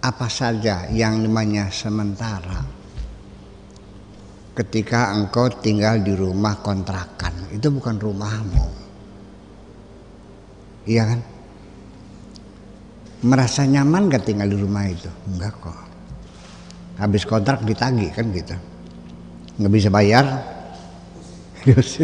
apa saja yang namanya sementara. Ketika engkau tinggal di rumah kontrakan, itu bukan rumahmu. Iya kan? Merasa nyaman gak tinggal di rumah itu? Enggak kok. Habis kontrak ditagih kan gitu. Nggak bisa bayar, diusir.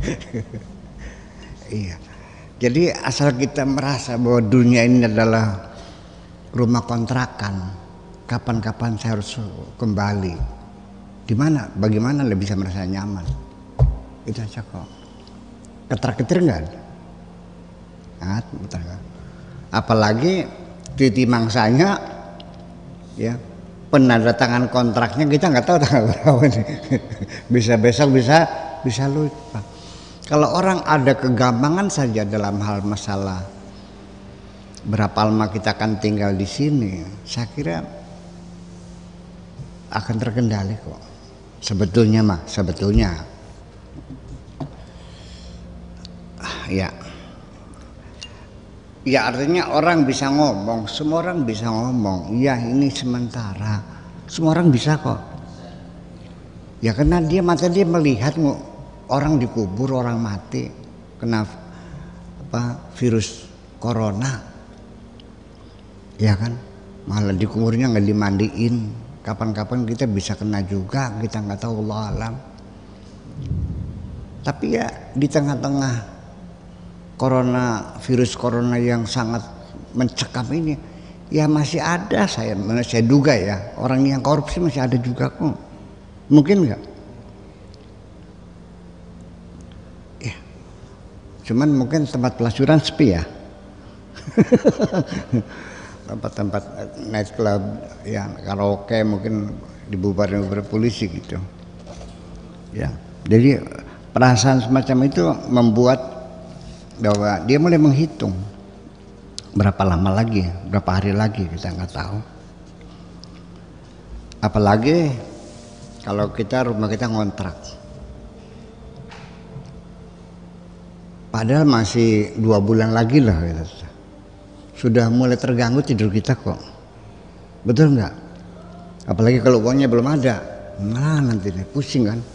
Iya. Jadi asal kita merasa bahwa dunia ini adalah rumah kontrakan, kapan-kapan saya harus kembali. Di mana? Bagaimana lebih bisa merasa nyaman? Itu aja kok. Ketar-ketir nggak ada. Apalagi titi mangsanya, ya penandatangan kontraknya kita nggak tahu tanggal berapa nih. Bisa besok, bisa lupa. Kalau orang ada kegampangan saja dalam hal masalah berapa lama kita akan tinggal di sini, saya kira akan terkendali kok. Sebetulnya ya. Ya artinya orang bisa ngomong, semua orang bisa ngomong, ya ini sementara, semua orang bisa kok. Ya karena mata dia melihat orang dikubur, orang mati kena virus corona, ya kan, malah dikuburnya nggak dimandiin, kapan-kapan kita bisa kena juga, kita nggak tahu, Allah alam. Tapi ya di tengah-tengah virus corona yang sangat mencekam ini, ya masih ada saya duga ya orang yang korupsi masih ada juga kok. Mungkin nggak? Ya, cuman mungkin tempat pelacuran sepi ya. Tempat-tempat night club, ya karaoke mungkin dibubarin polisi gitu. Ya, jadi perasaan semacam itu membuat bahwa dia mulai menghitung berapa lama lagi, berapa hari lagi kita nggak tahu. Apalagi kalau rumah kita ngontrak, padahal masih 2 bulan lagi lah gitu. Sudah mulai terganggu tidur kita kok, betul nggak? Apalagi kalau uangnya belum ada, nah nanti deh pusing kan.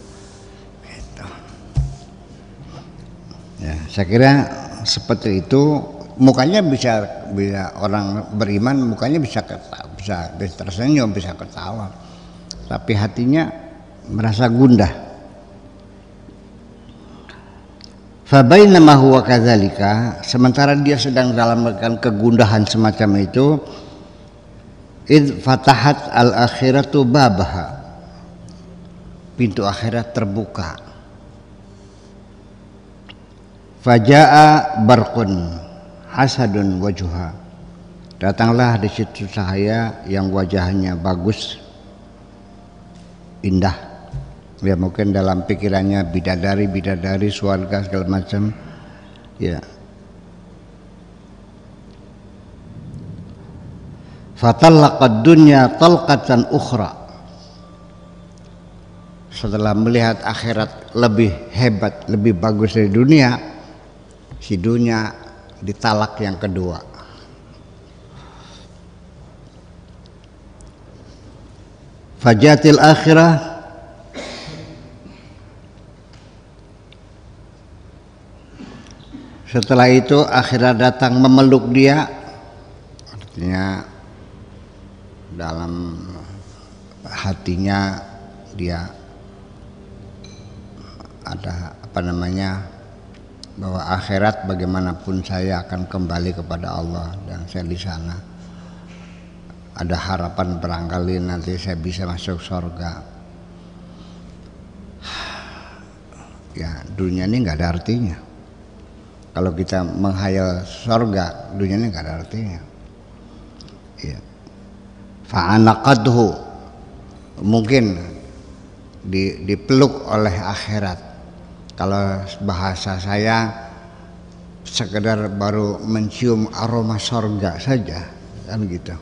Ya, saya kira seperti itu. Mukanya bisa orang beriman, mukanya bisa tersenyum, bisa ketawa, tapi hatinya merasa gundah. Fabainama huwa kadzalika, sementara dia sedang dalam kegundahan semacam itu, id fatahat al akhiratu babaha, pintu akhirat terbuka. Faja'a barqun hasadun wajuha, datanglah di situ cahaya yang wajahnya bagus, indah. Ya mungkin dalam pikirannya bidadari surga segala macam. Ya. Fatallaqad dunya talqatan ukhra. Setelah melihat akhirat lebih hebat, lebih bagus dari dunia, si dunia ditalak yang kedua. Fajatil akhirah, setelah itu akhirat datang memeluk dia, artinya dalam hatinya dia ada bahwa akhirat bagaimanapun saya akan kembali kepada Allah dan saya di sana. Ada harapan barangkali nanti saya bisa masuk surga. Ya dunia ini nggak ada artinya. Kalau kita menghayal surga, dunia ini nggak ada artinya. Ya. Fa'anaqadhu, mungkin dipeluk oleh akhirat. Kalau bahasa saya sekedar baru mencium aroma surga saja kan gitu.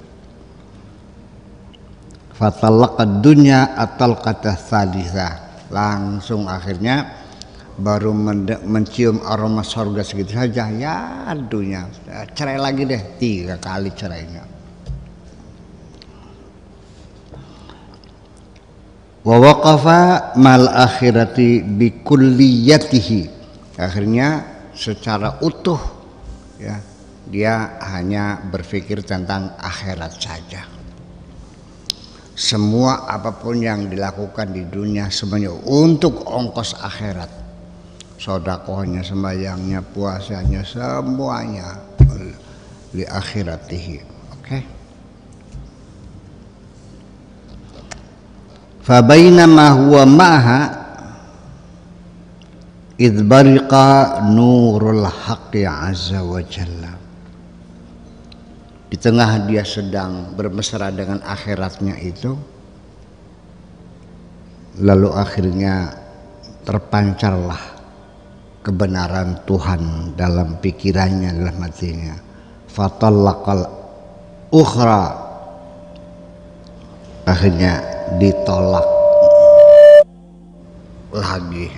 Fatallaqad dunya at-talqata tsalitsah, langsung akhirnya baru mencium aroma surga segitu saja, ya dunia cerai lagi deh, 3 kali cerainya. wa waqafa mal akhirati bi kulliyatihi. Akhirnya secara utuh ya dia hanya berpikir tentang akhirat saja. Semua apapun yang dilakukan di dunia semuanya untuk ongkos akhirat. Sedekahnya, sembahyangnya, puasanya, semuanya li akhiratihi. Oke. Fa bainama huwa ma'ha idh bariqa nurul haqqi azza wa jalla. Di tengah dia sedang bermesra dengan akhiratnya itu, lalu akhirnya terpancarlah kebenaran Tuhan dalam pikirannya, dalam hatinya. Fatallaqal ukhra, akhirnya ditolak lagi.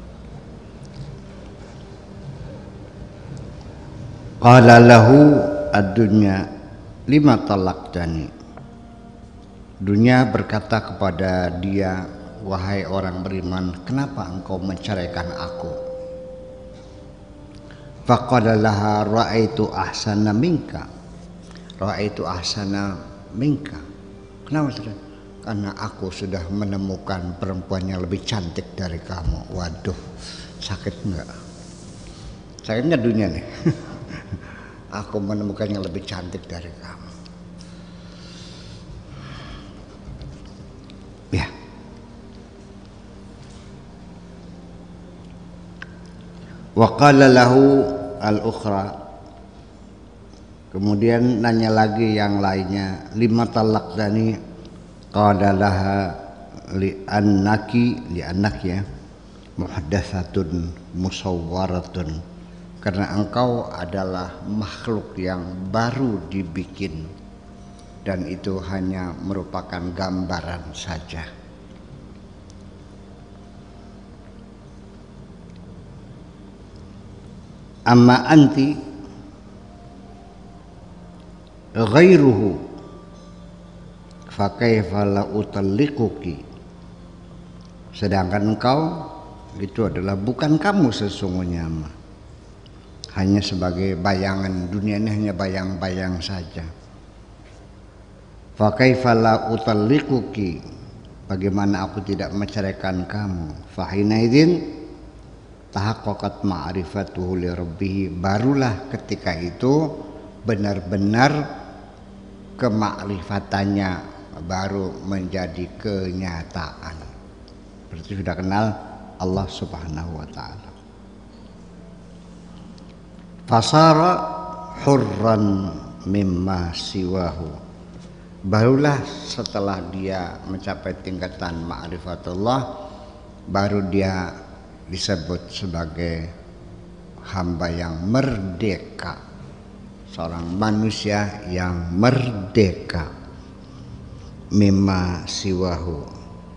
Qala lahu ad-dunya lima talaqtani. Dunia berkata kepada dia, wahai orang beriman, kenapa engkau menceraikan aku? Faqala laha ra'aitu ahsana minka. Ra'aitu ahsana minka. Kenapa? Karena aku sudah menemukan perempuan yang lebih cantik dari kamu. Waduh, sakit enggak? Sakit enggak dunia nih? Aku menemukan yang lebih cantik dari kamu. Ya. Wa qala lahu al-ukhra. Kemudian nanya lagi yang lainnya, lima talaqtani. Qala laha li annaki ya muhdatsatun musawwaratun, karena engkau adalah makhluk yang baru dibikin dan itu hanya merupakan gambaran saja. Amma anti ghairuhu fa kaifa la utalliquki. Sedangkan engkau itu adalah bukan kamu sesungguhnya, hanya sebagai bayangan. Dunia ini hanya bayang-bayang saja. Fa kaifa la utalliquki, bagaimana aku tidak menceraikan kamu? Fa hina idzin tahaqqaqat ma'rifatuhu li rabbih, barulah ketika itu benar-benar kemakrifatannya baru menjadi kenyataan. Berarti sudah kenal Allah Subhanahu wa taala. Fasara hurran mimma siwahu, barulah setelah dia mencapai tingkatan ma'rifatullah, baru dia disebut sebagai hamba yang merdeka, seorang manusia yang merdeka. Mimma siwahu,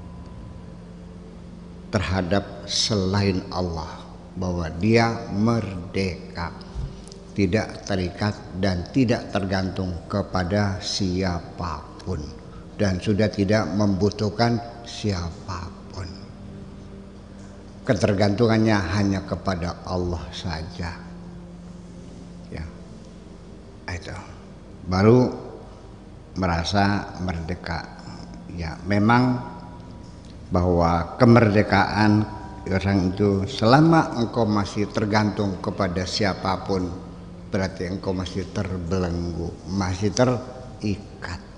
terhadap selain Allah, bahwa dia merdeka, tidak terikat dan tidak tergantung kepada siapapun dan sudah tidak membutuhkan siapapun. Ketergantungannya hanya kepada Allah saja. Ya, itu baru merasa merdeka. Ya, memang bahwa kemerdekaan orang itu selama engkau masih tergantung kepada siapapun, berarti engkau masih terbelenggu, masih terikat.